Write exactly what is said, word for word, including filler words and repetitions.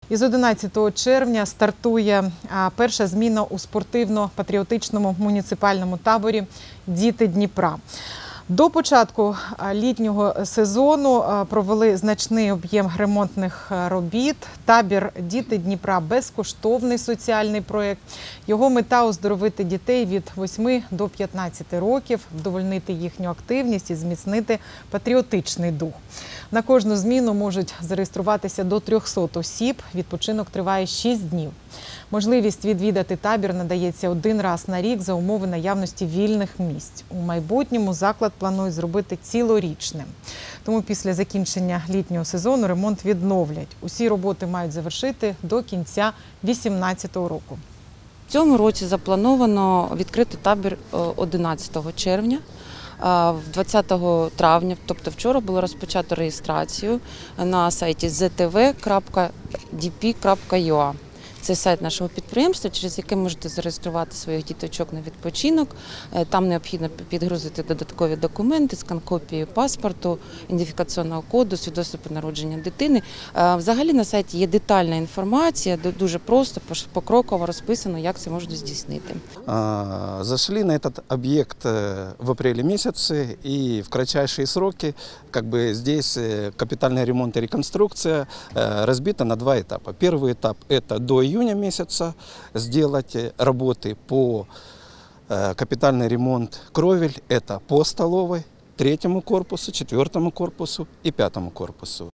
Із одинадцятого червня стартує перша зміна у спортивно-патріотичному муніципальному таборі «Діти Дніпра». До початку літнього сезону провели значний об'єм ремонтних робіт. Табір «Діти Дніпра» – безкоштовний соціальний проєкт. Його мета – оздоровити дітей від восьми до п'ятнадцяти років, вдовольнити їхню активність і зміцнити патріотичний дух. На кожну зміну можуть зареєструватися до трьохсот осіб. Відпочинок триває шість днів. Можливість відвідати табір надається один раз на рік за умови наявності вільних місць. У майбутньому заклад планують зробити цілорічним. Тому після закінчення літнього сезону ремонт відновлять. Усі роботи мають завершити до кінця дві тисячі вісімнадцятого року. В цьому році заплановано відкрити табір одинадцятого червня. двадцятого травня, тобто вчора, було розпочато реєстрацію на сайті зет те ве крапка ді пі крапка ю а. Це сайт нашого підприємства, через яке можете зареєструвати своїх діточок на відпочинок. Там необхідно підгрузити додаткові документи, скан-копію паспорту, ідентифікаційного коду, свідоцтво про народження дитини. Взагалі на сайті є детальна інформація, дуже просто, покроково розписано, як це можна здійснити. Зашли на этот объект в апреле месяце, и в кратчайшие сроки как бы здесь капитальный ремонт и реконструкция разбита на два этапа. Первый этап – это до июня месяца сделать работы по капитальный ремонт кровель, это по столовой, третьему корпусу, четвертому корпусу и пятому корпусу.